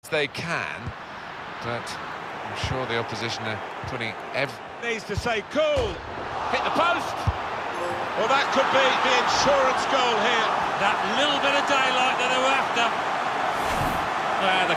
they can, but I'm sure the opposition are putting Needs to say cool. Hit the post. Well, that could be the insurance goal here. That little bit of daylight that they were after.